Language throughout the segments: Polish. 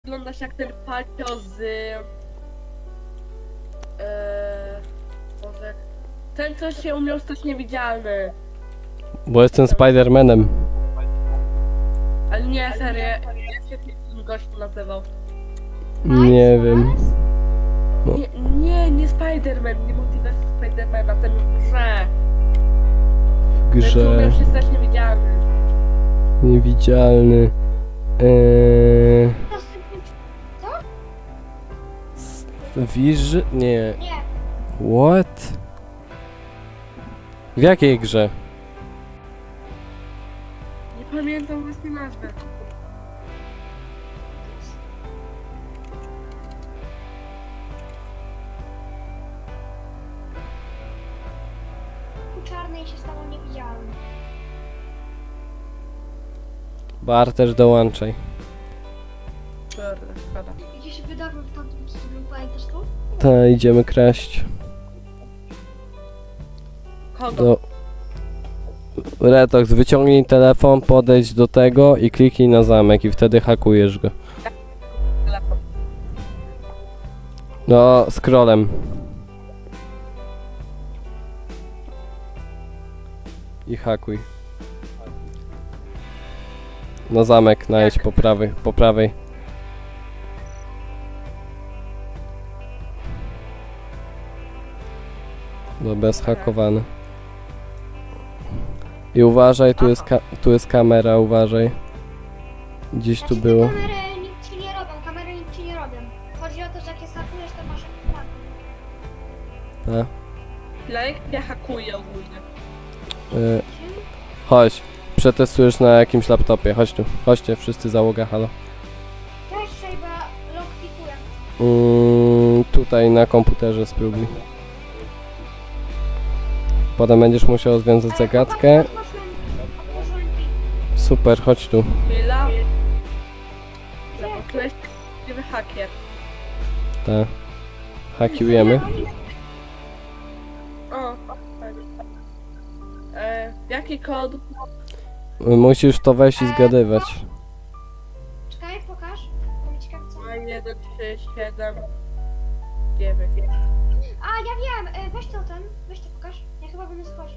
wyglądasz jak ten palcio z... Boże... Ten, co się umiał stać niewidzialny. Bo jestem Spidermanem. Ale nie, serio, jak się ten gościu nazywał? Nie wiem. No. Nie Spiderman, nie Multiverse Spidermana, ten w grze. W Ten, co umiał grze się stać niewidzialny. niewidzialny. Wiż? Nie. Nie. What? W jakiej grze? Nie pamiętam właśnie nazwy. Czarnej się stało niewidzialny. Barter, dołączaj. Szkoda. Gdzie się wydarzył w tamtym studiu, pamiętasz to? Ta, idziemy kraść. Kogo? Do... Retox, wyciągnij telefon, podejdź do tego i kliknij na zamek i wtedy hakujesz go. Telefon. No, scrollem. I hakuj. Na zamek, najedź po prawej, po prawej. Dobra, zhakowany. I uważaj, tu jest kamera, uważaj. Gdzieś tu było. Kamery nic ci nie robią, kamery nic ci nie robią. Chodzi o to, że jak je startujesz, to masz tak. A? Lejk ja hakuję ogólnie. Chodź, przetestujesz na jakimś laptopie, chodź tu. Chodźcie, wszyscy załoga, halo. Cześć, Szejba, lockpikuję. Tutaj na komputerze spróbuj. Potem będziesz musiał związać zagadkę. Otworzyłem pik. Super, chodź tu. Chwila. Zapocząłeś prawdziwy hakier. Tak. Hakiujemy. O, fajnie. Jaki kod? Musisz w to wejść i zgadywać. Czekaj, pokaż. Bo mi ciekawe co. 2, 1, 3, 7, 9. A, ja wiem, weź to weź to pokaż. Ja chyba będę schodził.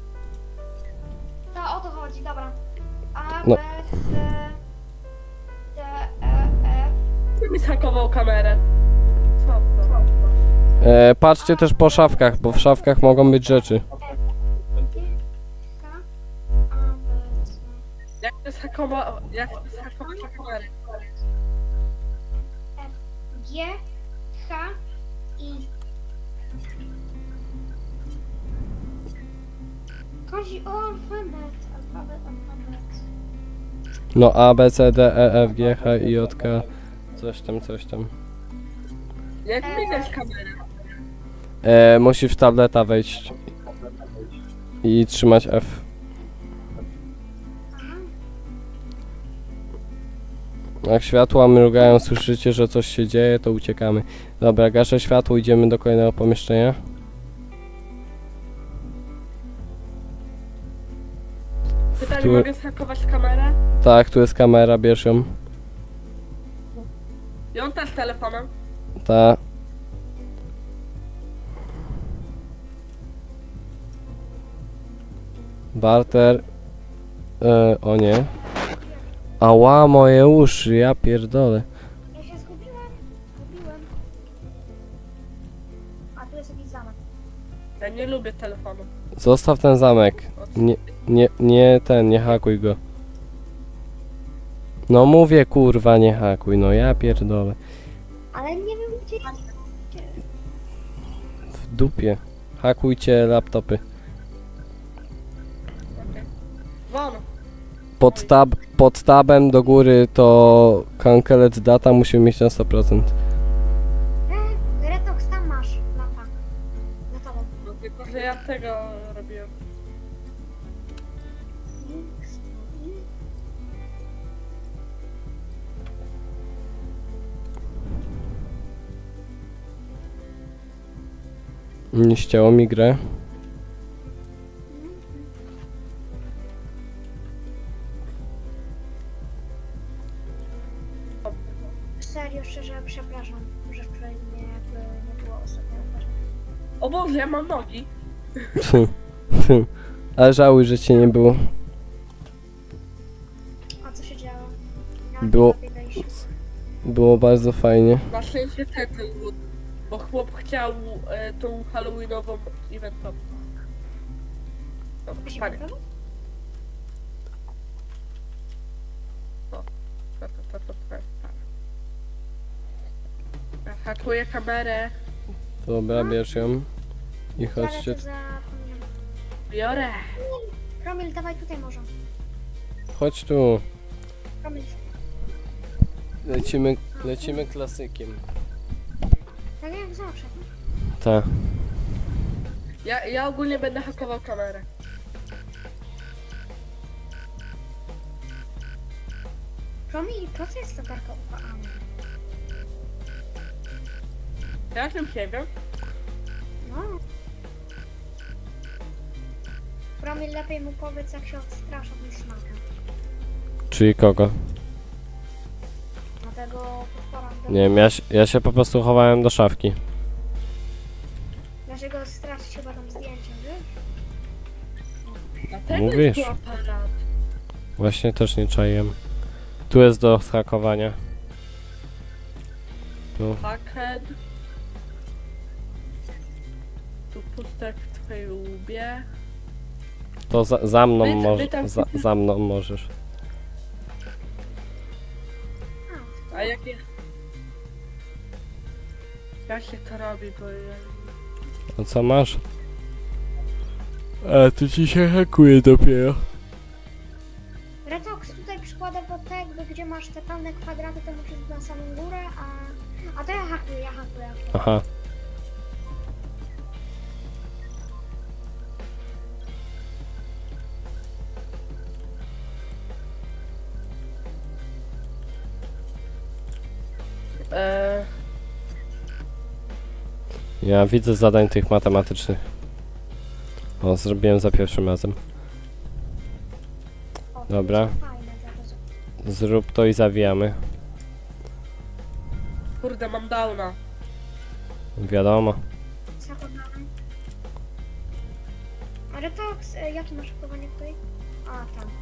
To o to chodzi, dobra. A, No. B, C, D, E, F. Kto mi zhakował kamerę? Co to? Patrzcie też po szafkach, bo w szafkach mogą być rzeczy. K, A, B, C. Jak to zhakować kamerę? F, G, H, I. Chodzi o alfabet, alfabet. No A, B, C, D, E, F, G, H, I, J, K. Coś tam, coś tam. Jak widać kamerę? Musisz w tableta wejść. I trzymać F. Aha. Jak światła mrugają, słyszycie, że coś się dzieje, to uciekamy. Dobra, gaszę światło, idziemy do kolejnego pomieszczenia. Pytanie, Tu- mogę zhakować kamerę? Tak, tu jest kamera, bierz ją. I on też telefonem. Ta. Barter. O nie. Ała, moje uszy, ja pierdolę. Ja się zgubiłem. A tu jest jakiś zamek. Ja nie lubię telefonu. Zostaw ten zamek. Nie hakuj go. No mówię, kurwa, nie hakuj, no ja pierdolę. Ale nie wiem gdzie. W dupie. Hakujcie laptopy. Won. Pod tabem do góry to Canceled Data musimy mieć na 100%. Retox tam masz lata. Za tobą. No tylko, że ja tego robiłem. Nie ścięło mi grę. serio, szczerze, przepraszam, że wczoraj mnie jakby nie było ostatniego wydarzenia. O Boże, ja mam nogi. Ale żałuj, że cię nie było. A co się działo? Było- Było bardzo fajnie. Na szczęście ten był, bo chłop chciał tą halloweenową eventową. Dobra, panie. Ja hakuję kamerę. Dobra, bierz ją. I chodźcie. Biorę. Promil, dawaj tutaj może. Chodź tu. Promil. Lecimy klasykiem. Tak jak zawsze. Tak. Ja ogólnie będę hakował kamerę. Promil, po co jest latarka UKA? Ja tym nie wiem. No. Promil, lepiej mu powiedz, jak się odstrasza niż szmaka. Czyli kogo? Dlatego potwora... Nie wiem, ja się po prostu chowałem do szafki. Dlaczego straszyć chyba tam zdjęciem, wiesz? Dlatego Mówisz. jest tu aparat. Właśnie też nie czaiłem. Tu jest do zhakowania. Tu. Hackhead. Tu pustek w twojej łbie. To za mną Wy możesz. tam- Za mną możesz. A jakie... Jak się to robi, bo ja... A co masz? A tu ci się hakuje dopiero. Retox, tutaj przykładowo te, jakby gdzie masz te pełne kwadraty, to musisz na samą górę, a to ja hakuję. Aha. Ja widzę zadań tych matematycznych. O, zrobiłem za pierwszym razem. O, Dobra. to fajne, to Zrób to i zawijamy. Kurde, mam downa. Wiadomo. zakochałem. A Retox, jakie masz hakowanie tutaj? A, tam.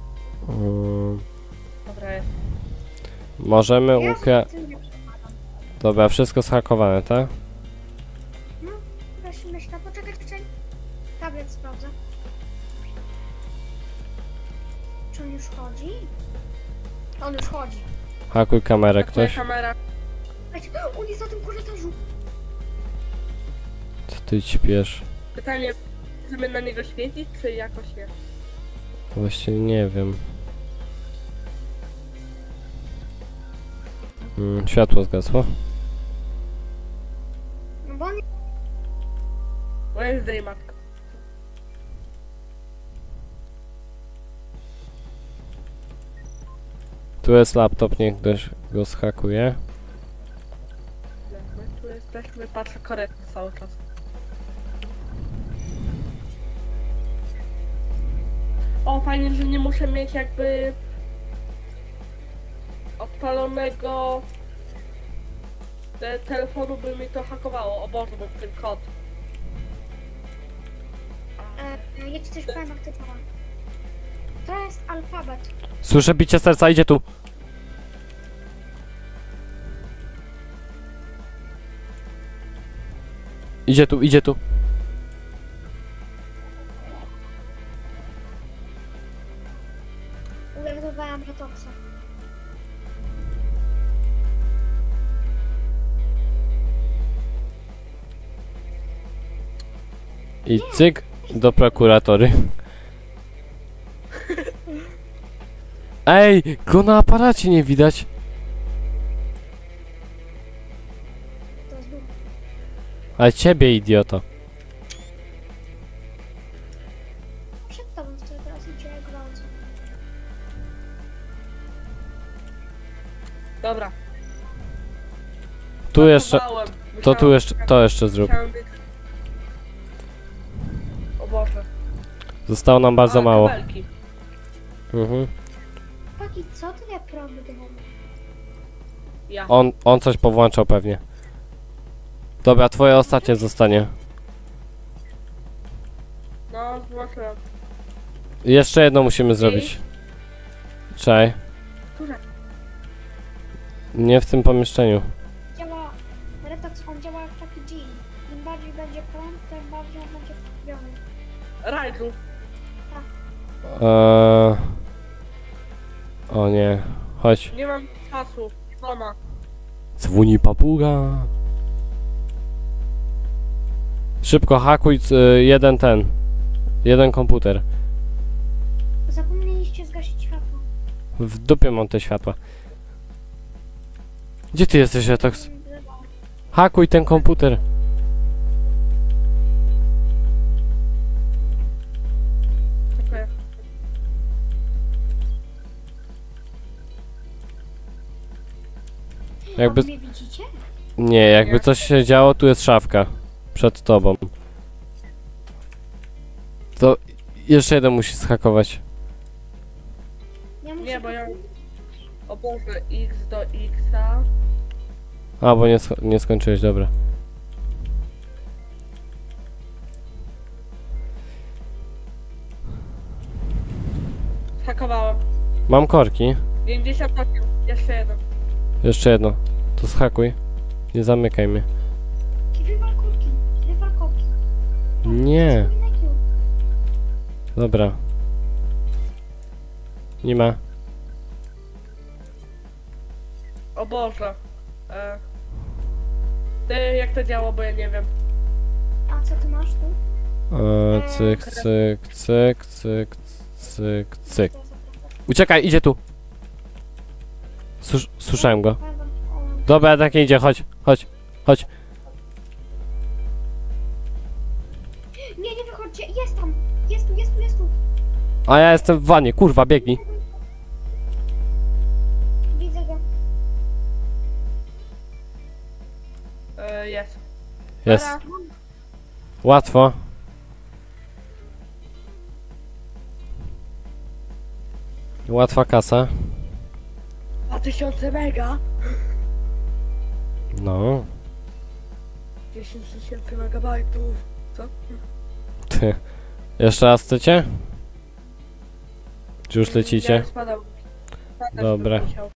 Dobra, jest. Możemy Ja ukra... z tym nie przekładam. Dobra, wszystko zhakowane, tak? No, właśnie myślę, poczekaj. Tablet sprawdzę. Czy on już chodzi? On już chodzi. Hakuj kamerę Twoja ktoś. kamera. Ej, on jest na tym korytarzu. Co ty ćpiesz? Pytanie, chcemy na niego świecić, czy jakoś nie? Właśnie nie wiem. Światło zgasło. No bo on... Wednesday, matka. Tu jest laptop, niech ktoś go zhakuje. My tu jesteśmy, patrzę korektnie cały czas. O, fajnie, że nie muszę mieć jakby odpalonego telefonu, by mi to hakowało. O Boże, bo ten kod. Ja ci coś powiem, jak to działa. To jest alfabet. Słyszę bicie serca, idzie tu. Idzie tu, idzie tu. Uratowałam Retoxa. I cyk do prokuratory. Ej, go na aparacie nie widać. To jest dół. Ale ciebie, idioto. Przed tobą stoi, teraz idzie gwałt. Dobra. Tu jeszcze, Hakowałem. to tu jeszcze, to jeszcze zrób. Musiałem być... O Boże. Zostało nam bardzo A, mało. kabelki. Mhm. Paki, co tyle prądu? Ja. On coś powłączał pewnie. Dobra, twoje ostatnie zostanie. No, włączyłem. Jeszcze jedno musimy zrobić. Czekaj. Które? Nie w tym pomieszczeniu. Działa, Retox, on działa jak taki G. Im bardziej będzie prąd, tym bardziej on będzie wkupiony. Rajdru. O nie. Chodź. Nie mam czasu. Mama. Dzwoni papuga. Szybko hakuj jeden komputer. Zapomnieliście zgasić światło. W dupie mam te światła. Gdzie ty jesteś, Retox? Hakuj ten komputer. Dziękuję. Jakby... A wy mnie widzicie? Nie, jakby coś się działo, tu jest szafka. Przed tobą. To jeszcze jeden musi zhakować. Ja muszę Nie, bo ja... O Boże, X do X-a. A, bo nie skończyłeś, dobra. Hakowałem. Mam korki. 58. Jeszcze jeden. Jeszcze jedno. To zhakuj. Nie zamykaj mnie. Wywal korki. Wywal korki. Nie. Dobra. Nie ma. O Boże. Ty, jak to działa, bo ja nie wiem. A co ty masz tu? Cyk, cyk, cyk, cyk, cyk, cyk. Uciekaj, idzie tu. Słyszałem go. Dobra, tak nie idzie, chodź, chodź, chodź. Nie, nie wychodźcie, jest tam! Jest tu, jest tu, jest tu! A ja jestem w wanie, kurwa, biegnij. Widzę go. Jest. Jest. Dobra. Łatwo. Łatwa kasa. 2000 mega. No. 10 000 megabajtów. Co? Ty. Jeszcze raz chcecie? Czy już lecicie? Nie, spadał. Spadać Dobra. bym musiał.